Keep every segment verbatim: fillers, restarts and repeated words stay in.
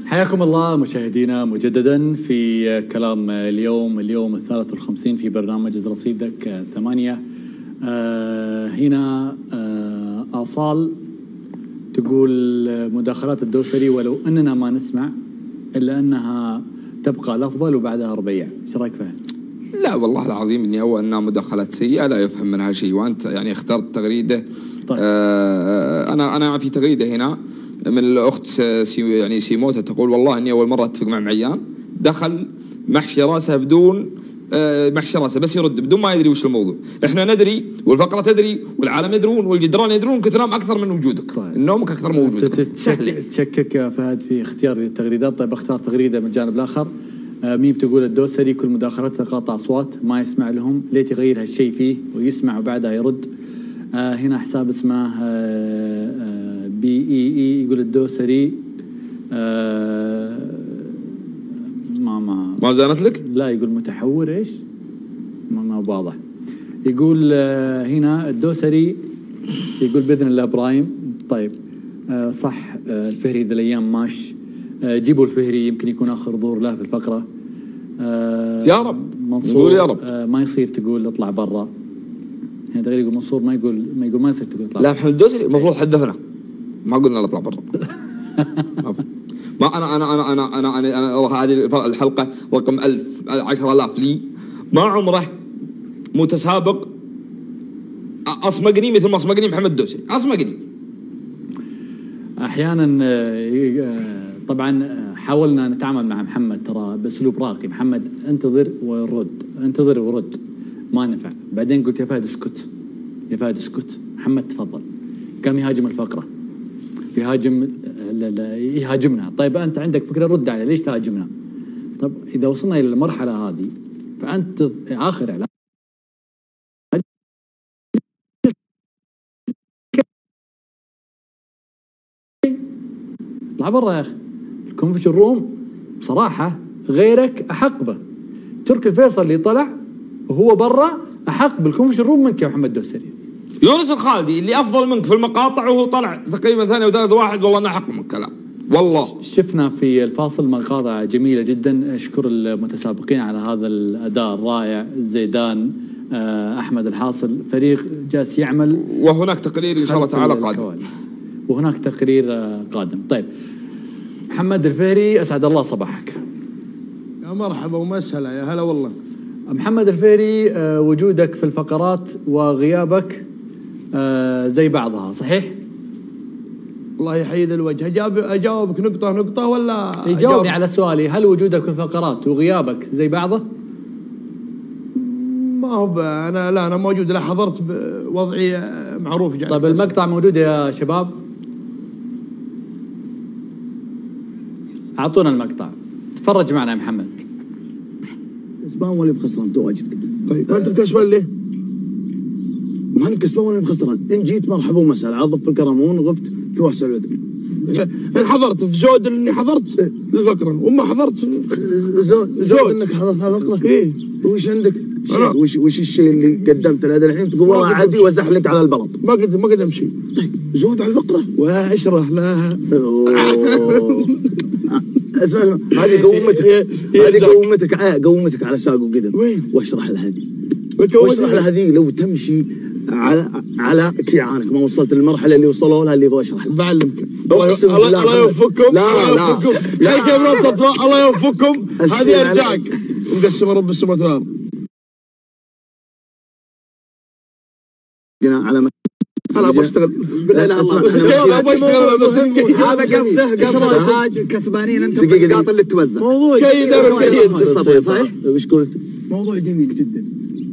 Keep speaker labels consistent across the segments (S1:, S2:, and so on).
S1: حياكم الله مشاهدينا مجددا في كلام اليوم اليوم الثالث والخمسين في برنامج رصيدك ثمانية. آه هنا آه آصال تقول مداخلات الدوسري ولو أننا ما نسمع إلا أنها تبقى الأفضل وبعدها ربيع. ايش رايك فيها؟
S2: لا والله العظيم اني هو انها مداخلات سيئه لا يفهم منها شيء، وانت يعني اخترت تغريده.
S1: طيب.
S2: آه انا انا في تغريده هنا من الاخت سي يعني سيموته تقول والله اني اول مره اتفق مع معيان، دخل محشي راسه بدون آه محشي راسه بس يرد بدون ما يدري وش الموضوع. احنا ندري والفقره تدري والعالم يدرون والجدران يدرون، كثرام اكثر من وجودك.
S1: طيب.
S2: نومك اكثر من وجودك.
S1: تشكك يا فهد في اختيار التغريدات. طيب اختار تغريده من الجانب الاخر. آه ميم تقول الدوسري كل مداخلته قاطع اصوات ما يسمع لهم، ليت يغير هالشيء فيه ويسمع وبعدها يرد. آه هنا حساب اسمه آه آه بي اي اي يقول الدوسري آه ما ما
S2: ما زانت لك؟
S1: لا يقول متحور ايش؟ ما ما واضح. يقول آه هنا الدوسري يقول باذن الله ابراهيم. طيب آه صح. آه الفهري ذا الايام ماش. آه جيبوا الفهري يمكن يكون اخر ظهور له في الفقره. آه
S2: يا رب
S1: منصور
S2: يا رب.
S1: آه ما يصير تقول اطلع برا. يعني تغير يقول منصور ما يقول ما يقول ما يصير تقول اطلع.
S2: لا محمد الدوسري المفروض حدثنا ما قلنا نطلع برا. ما انا انا انا انا انا انا, أنا هذه الحلقه رقم ألف عشرة آلاف لي ما عمره متسابق اصمقني مثل ما اصمقني محمد الدوسري. اصمقني
S1: احيانا. طبعا حاولنا نتعامل مع محمد ترى باسلوب راقي. محمد انتظر ورد انتظر ورد ما نفع. بعدين قلت يا فهد اسكت يا فهد اسكت. محمد تفضل. قام يهاجم الفقره يهاجم لا لا يهاجمنا. طيب انت عندك فكره رد عليه ليش تهاجمنا؟ طب اذا وصلنا الى المرحله هذه فانت اخر اعلان اطلع برا يا اخي. الكونفش الروم بصراحه غيرك احق به. تركي الفيصل اللي طلع وهو برا احق بالكونفش الروم منك يا محمد الدوسري.
S2: يونس الخالدي اللي افضل منك في المقاطع وهو طلع تقريبا ثاني وثالث واحد. والله انا احق من الكلام والله.
S1: شفنا في الفاصل مقاطع جميله جدا. اشكر المتسابقين على هذا الاداء الرائع. زيدان احمد الحاصل فريق جالس يعمل.
S2: وهناك تقرير ان شاء الله تعالى قادم.
S1: وهناك تقرير قادم. طيب محمد الفهري اسعد الله صباحك.
S3: يا مرحبا ومسهلا يا هلا والله.
S1: محمد الفهري وجودك في الفقرات وغيابك زي بعضها صحيح؟
S3: الله يحيي الوجه. أجاب اجاوبك نقطه نقطه ولا
S1: يجاوبني على سؤالي. هل وجودك في الفقرات وغيابك زي بعضه؟
S3: ما هو انا لا انا موجود. لا حضرت وضعي معروف.
S1: طيب المقطع موجود يا شباب؟ اعطونا المقطع تفرج معنا يا محمد.
S4: كسبان ولا بخسران تواجد.
S3: طيب انت بكسبان ليه؟
S4: ما انا كسبان ولا بخسران. ان جيت مرحبا ومسهلا عضف في الكرمون غبت في وحش الوذن.
S3: ان حضرت في زود اني حضرت الفقره وما حضرت
S4: زود, زود انك حضرت الفقره.
S3: ايه
S4: وش عندك؟ وش وش الشيء اللي قدمته لهذا الحين تقول والله عادي وازحلك على البلط؟
S3: ما قدم ما قدم شيء.
S4: طيب زود على الفقره
S3: واشرح لها.
S4: اسمع هذه قومتك هذه قومتك قومتك على ساق وقدم.
S3: وين؟
S4: واشرح لها هذه واشرح لها هذه لو تمشي على على كيعانك ما وصلت للمرحله اللي وصلوا لها اللي ابغى اشرح لك.
S3: بعلمك.
S4: الله
S3: الله يوفقكم.
S4: لا لا
S3: لا الله يوفقكم. هذه ارجعك مقسمه رب السماوات والارض.
S4: على ما
S3: انا ابغى اشتغل بالله لا الله بس ابغى اشتغل بس
S4: هذا قصده قصده كسبانين انتم بالنقاط اللي توزع.
S3: موضوع
S4: شيء صحيح. وش قلت؟
S3: موضوع جميل جدا.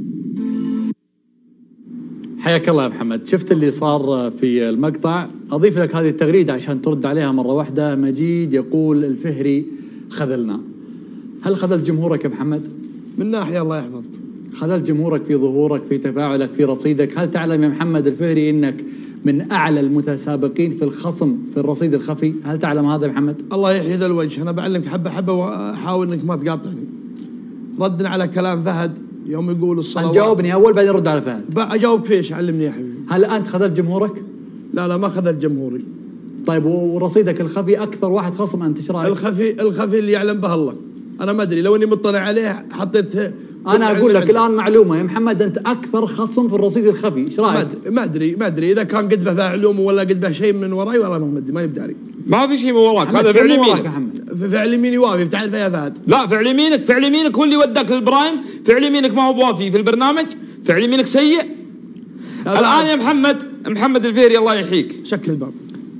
S1: حياك الله يا محمد. شفت اللي صار في المقطع. اضيف لك هذه التغريده عشان ترد عليها مره واحده. مجيد يقول الفهري خذلنا. هل خذلت جمهورك يا محمد؟
S3: من ناحيه الله يحفظك.
S1: خذلت جمهورك في ظهورك في تفاعلك في رصيدك. هل تعلم يا محمد الفهري انك من اعلى المتسابقين في الخصم في الرصيد الخفي؟ هل تعلم هذا يا محمد؟
S3: الله يحيي ذا الوجه. انا بعلمك حبه حبه واحاول انك ما تقاطعني. ردا على كلام فهد يوم يقول الصلوات.
S1: جاوبني اول بعدين رد على فهد.
S3: اجاوبك فيش علمني يا حبيبي.
S1: هل انت خذلت جمهورك؟
S3: لا لا ما خذلت جمهوري.
S1: طيب ورصيدك الخفي اكثر واحد خصم انت، ايش رايك؟
S3: الخفي الخفي اللي يعلم به الله، انا ما ادري لو اني مطلع عليه حطيت.
S1: انا اقول لك الان معلومه يا محمد، انت اكثر خصم في الرصيد الخفي، ايش رايك؟
S3: ما ادري ما ادري اذا كان قد به علوم ولا قد به شيء من وراي، والله ما ادري، ما يبدأ لي.
S2: ما في شيء من وراك، هذا فعل يمينك.
S3: فعل يميني وافي، بتعرف يا فهد؟
S2: لا، فعل يمينك فعل يمينك هو اللي وداك للبرايم، فعل يمينك ما هو بوافي في البرنامج، فعل يمينك سيء. الان يا محمد محمد الفهري الله يحييك،
S3: شكل الباب.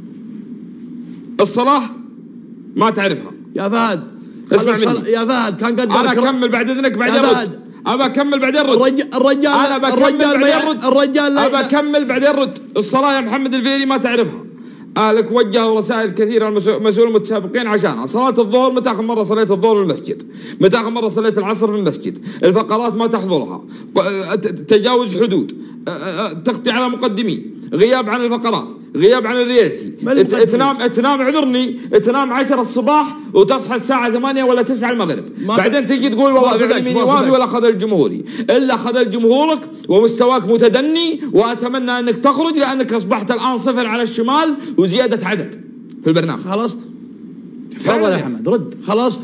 S2: الصلاة ما تعرفها
S3: يا فهد،
S2: اسمع مني
S3: يا فهد، كان قد
S2: انا اكمل بعد اذنك بعدين رد. ابى اكمل بعدين رد.
S3: الرجال الرجال
S2: انا بكمل بعدين رد.
S3: الرجال
S2: ابى اكمل بعدين رد. الصلاة يا محمد الفهري ما تعرفها. اهلك وجهوا رسائل كثيره المسؤولين المتسابقين عشانها. صلاه الظهر متى اخر مره صليت الظهر في المسجد؟ متى اخر مره صليت العصر في المسجد؟ الفقرات ما تحضرها، تجاوز حدود، تغطي على مقدمين، غياب عن الفقرات، غياب عن الريالتي، تنام تنام اعذرني تنام عشرة الصباح وتصحى الساعه ثمانية ولا تسعة المغرب، بعدين تجي تقول والله فعل يميني وافي ولا خذل جمهوري. الا خذل جمهورك ومستواك متدني، واتمنى انك تخرج لانك اصبحت الان صفر على الشمال وزياده عدد في البرنامج.
S3: خلصت؟
S1: تفضل يا حمد رد.
S3: خلصت؟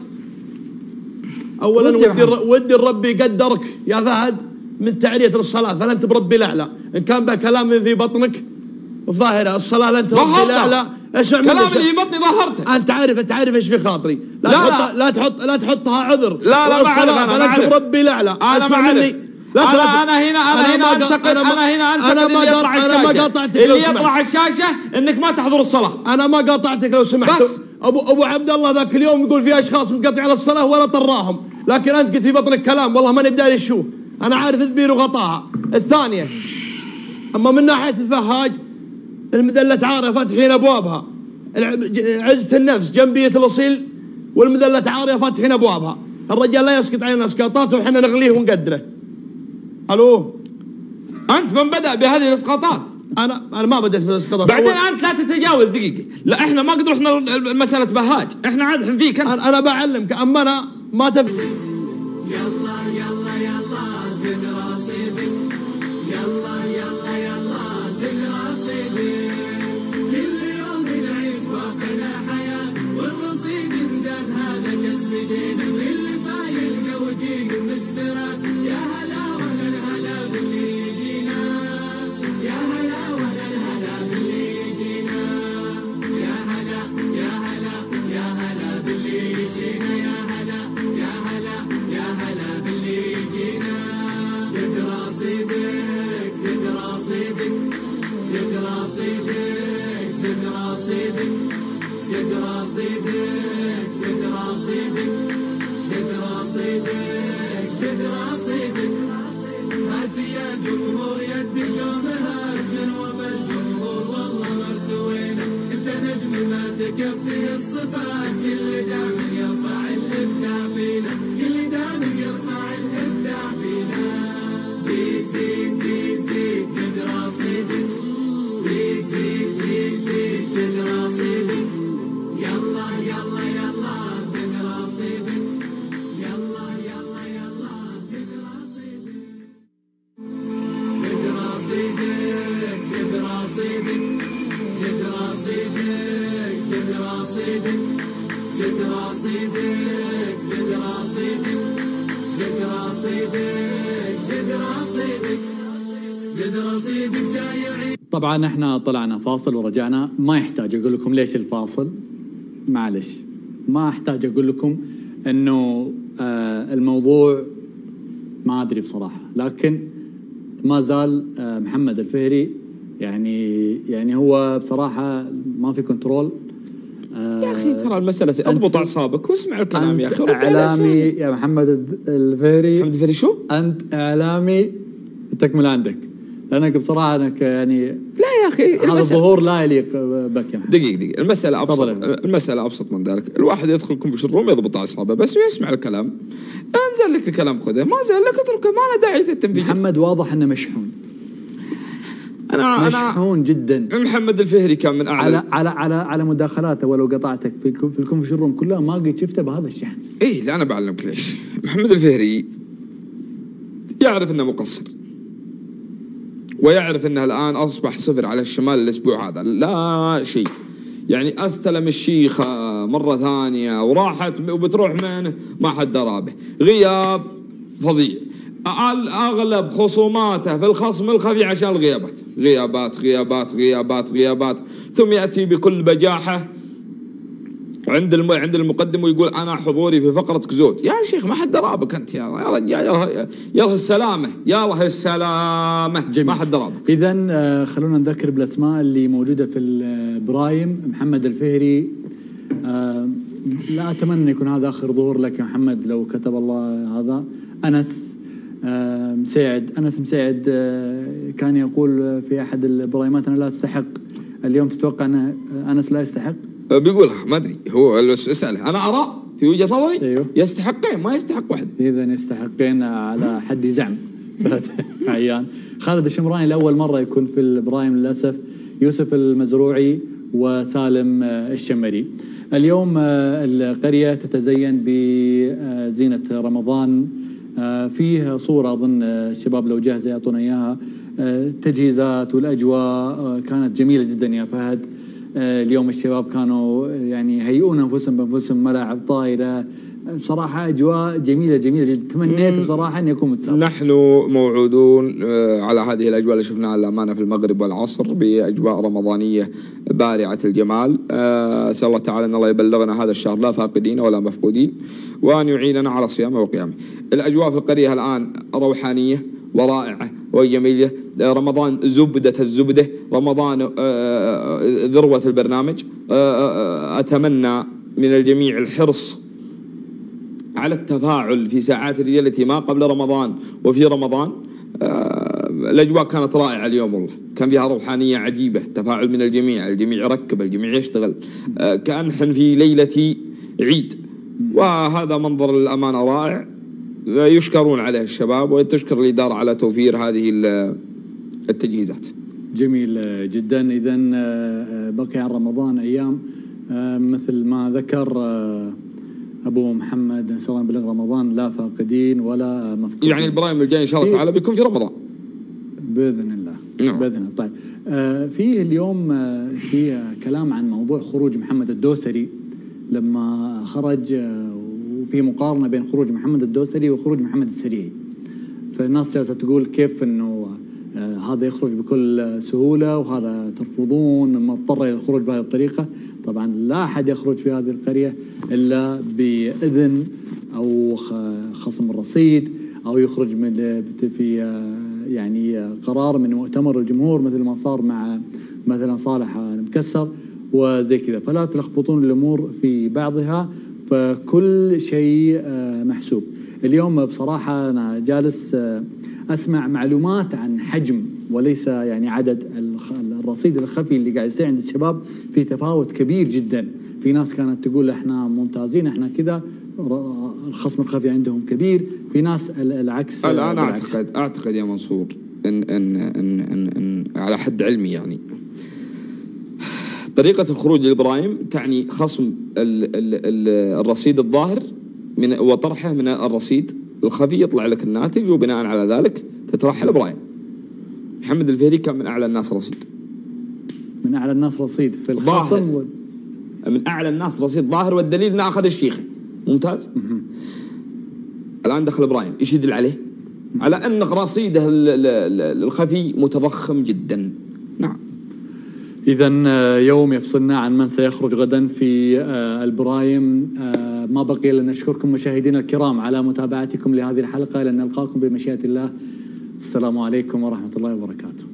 S3: اولا ودي ودي الرب يقدرك يا فهد من تعريه الصلاه، فانت بربي الاعلى، ان كان به كلام من في بطنك الظاهره الصلاه لانت ربي الاعلى. اسمع مني،
S2: كلام اللي في بطني ظهرته.
S3: انت عارف انت عارف ايش في خاطري. لا
S2: لا
S3: تحط لا تحط لا تحطها عذر.
S2: لا لا ما اعرف، انا ما اعرف.
S3: بربي الاعلى.
S2: اسمع مني، لا انا انا هنا انا هنا انتقد انا هنا انتقد اللي يطلع الشاشه، اللي يطلع الشاشه انك ما تحضر الصلاه.
S3: انا ما قاطعتك لو سمحت. بس ابو ابو عبد الله ذاك اليوم يقول في اشخاص منقطعين على الصلاه ولا طراهم، لكن انت قلت في بطنك كلام والله ماني بداري شو. انا عارف تدبير وغطاها. الثانيه، اما من ناحيه الفهاج المذله عاريه فاتحين ابوابها، عزه النفس جنبيه الاصيل والمذله عاريه فاتحين ابوابها. الرجال لا يسقط علينا اسقاطات وحنا نغليه ونقدره. الو،
S2: انت من بدا بهذه الاسقاطات؟
S3: انا انا ما بديت بالاسقاطات.
S2: بعدين انت لا تتجاوز دقيقه. لا احنا ما قد رحنا مساله بهاج، احنا عاد فيك انت.
S3: انا, أنا بعلمك، اما انا ما تف
S5: يلا يلا يلا زد رصيدك، يلا يلا يلا زد رصيدك، كل يوم نعيش واقعنا حياه والرصيد نزاد هذا كسب ايدينا، اللي فايل وجيه المسفرات. يا هلا وهلا الهلا باللي يجينا، يا هلا وهلا الهلا باللي يجينا، يا هلا يا هلا يا هلا باللي يجينا، يا هلا يا هلا يا هلا باللي يجينا. زد رصيدك زد رصيدك زد رصيدك زد رصيدك زد رصيدك زد رصيدك زد رصيدك زد رصيدك. هات يا جمهور يد قومها من وفى الجمهور والله مرتوينا، انت نجم ما تكفيه الصفات، كل دام يرفع الابداع فينا، كل دام يرفع الابداع فينا. زيد زيد زيد زيد زد رصيدك، زيد زيد زيد زيد زد رصيدك، يلا يلا يلا زد رصيدك، يلا يلا يلا زد رصيدك، زد رصيدك زد رصيدك زد رصيدك زد رصيدك زد رصيدك زد رصيدك زد رصيدك زد رصيدك زد رصيدك جاي عيد.
S1: طبعا احنا طلعنا فاصل ورجعنا، ما يحتاج اقول لكم ليش الفاصل، معلش ما احتاج اقول لكم انه آه الموضوع ما ادري بصراحه، لكن ما زال آه محمد الفهري يعني يعني هو بصراحه ما في كنترول. آه
S2: يا اخي ترى المساله اضبط اعصابك واسمع الكلام يا اخي.
S1: اعلامي يا محمد الفهري.
S2: محمد الفهري شو؟
S1: انت اعلامي تكمل عندك، لانك بصراحه انك يعني
S2: لا يا اخي
S1: هذا الظهور لا يليق بك.
S2: دقيقة دقيقة المسألة أبسط، المسألة أبسط من ذلك. الواحد يدخل كونفش الروم يضبط أعصابه بس ويسمع الكلام. أنزل لك الكلام خذه، ما زال لك اتركه، ما له داعي تتنفيذ.
S1: محمد واضح إنه مشحون.
S2: أنا
S1: مشحون
S2: أنا
S1: جدا.
S2: محمد الفهري كان من أعلى
S1: على على على على مداخلاته، ولو قطعتك في في الكونفش الروم كلها ما قد شفته بهذا الشحن.
S2: إيه لا أنا بعلمك ليش. محمد الفهري يعرف إنه مقصر، ويعرف انه الان اصبح صفر على الشمال الاسبوع هذا، لا شيء. يعني استلم الشيخه مره ثانيه وراحت وبتروح منه ما حد درى به، غياب فظيع. اغلب خصوماته في الخصم الخفي عشان الغيابات، غيابات غيابات غيابات غيابات، ثم ياتي بكل بجاحه عند الم... عند المقدم ويقول انا حضوري في فقره كزوت. يا شيخ ما حد درابك انت يا رجال، يا يلا السلامه يلا السلامه. جميل. ما حد درابك.
S1: اذا خلونا نذكر بالاسماء اللي موجوده في البرايم. محمد الفهري، لا اتمنى يكون هذا اخر ظهور لك يا محمد لو كتب الله هذا. انس مساعد، انس مساعد كان يقول في احد البرايمات انا لا استحق، اليوم تتوقع ان انس لا يستحق؟
S2: بيقولها ما ادري، هو اساله انا ارى في وجهه نظري
S1: أيوه.
S2: يستحقين ما يستحق واحد.
S1: اذا يستحقين على حد زعم عيان. خالد الشمراني لاول مره يكون في البرايم للاسف. يوسف المزروعي وسالم الشمري. اليوم القريه تتزين بزينه رمضان، فيه صوره اظن الشباب لو جاهزه يعطونا اياها. التجهيزات والاجواء كانت جميله جدا يا فهد. اليوم الشباب كانوا يعني يهيئون انفسهم بانفسهم، ملاعب طايره، بصراحه اجواء جميله جميله جدا. تمنيت بصراحه ان يكون متسابق.
S2: نحن موعودون على هذه الاجواء اللي شفناها للامانه في المغرب والعصر، باجواء رمضانيه بارعه الجمال. اسال الله تعالى ان الله يبلغنا هذا الشهر لا فاقدين ولا مفقودين، وان يعيننا على صيامه وقيامه. الاجواء في القريه الان روحانيه ورائعه وجميله. رمضان زبده الزبده، رمضان ذروه البرنامج. اتمنى من الجميع الحرص على التفاعل في ساعات الرجال التي ما قبل رمضان وفي رمضان. الاجواء كانت رائعه اليوم والله، كان فيها روحانيه عجيبه، تفاعل من الجميع، الجميع يركب، الجميع يشتغل، كأن نحن في ليله عيد، وهذا منظر للامانه رائع يشكرون عليه الشباب، وتشكر الإدارة على توفير هذه التجهيزات.
S1: جميل جدا. إذا بقي عن رمضان أيام مثل ما ذكر أبو محمد، إن شاء الله بلغ رمضان لا فاقدين ولا مفقودين.
S2: يعني البرايم الجاي إن شاء الله تعالى بيكون في رمضان
S1: بإذن الله. نعم. بإذن الله. طيب في اليوم في كلام عن موضوع خروج محمد الدوسري لما خرج، وفي مقارنة بين خروج محمد الدوسري وخروج محمد السريعي. فالناس جالسة تقول كيف انه آه هذا يخرج بكل سهولة وهذا ترفضون، مضطر الى الخروج بهذه الطريقة. طبعا لا احد يخرج في هذه القرية الا بإذن او خصم الرصيد، او يخرج من في آه يعني قرار من مؤتمر الجمهور مثل ما صار مع مثلا صالح المكسر وزي كذا. فلا تلخبطون الامور في بعضها، فكل شيء محسوب. اليوم بصراحة أنا جالس أسمع معلومات عن حجم وليس يعني عدد الرصيد الخفي اللي قاعد يصير عند الشباب، في تفاوت كبير جدا. في ناس كانت تقول احنا ممتازين احنا كذا، الخصم الخفي عندهم كبير. في ناس العكس.
S2: الآن أعتقد أعتقد يا منصور إن إن إن إن, إن على حد علمي يعني طريقة الخروج للبرايم تعني خصم ال ال ال الرصيد الظاهر من وطرحه من الرصيد الخفي، يطلع لك الناتج، وبناء على ذلك تترحل برايم. محمد الفهري كان من أعلى الناس رصيد.
S1: من أعلى الناس رصيد في الخصم و...
S2: من أعلى الناس رصيد ظاهر، والدليل أنه أخذ الشيخ ممتاز. الآن دخل برايم، إيش يدل عليه؟ على أن رصيده الخفي متضخم جدا. نعم.
S1: إذا يوم يفصلنا عن من سيخرج غدا في البرايم. ما بقي إلا نشكركم مشاهدينا الكرام على متابعتكم لهذه الحلقة، لن نلقاكم بمشيئة الله. السلام عليكم ورحمة الله وبركاته.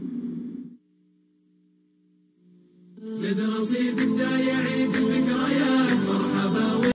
S5: زد رصيدك جاي عيد الذكريات.